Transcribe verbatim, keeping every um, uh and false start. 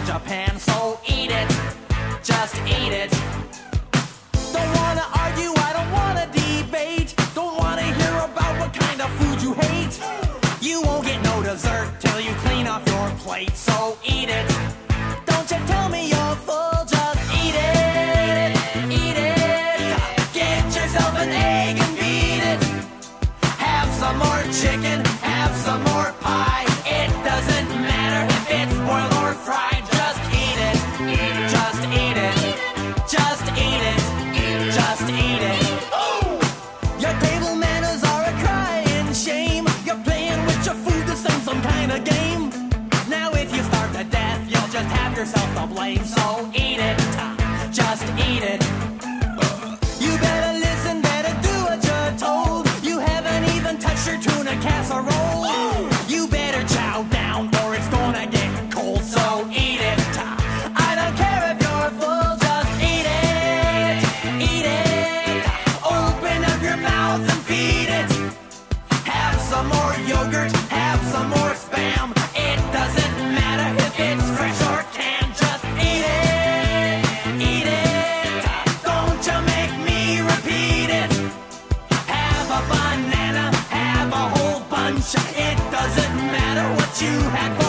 Japan, so eat it, just eat it. Don't wanna argue, I don't wanna debate. Don't wanna hear about what kind of food you hate. You won't get no dessert till you clean off your plate, so eat it. Don't you tell me you're full, just eat it, eat it. Get yourself an egg and beat it. Have some more chicken, have some more pie. It doesn't matter if it's boiled or fried, just eat it, just eat it, just eat it, just eat it. Your table manners are a crying shame. You're playing with your food the same some kind of game. Now if you starve to death, you'll just have yourself to blame, so eat it, just eat it. You better listen, better do what you're told. You haven't even touched your tuna casserole. You better chow down or it's gonna get cold, so eat it. I don't care if you're full, just eat it, eat it. Open up your mouth and feed it. Have some more yogurt, have some more Spam. It doesn't matter if it's fresh or canned, just eat it, eat it. Don't you make me repeat it. Have a banana, have a whole bunch. It doesn't matter what you had for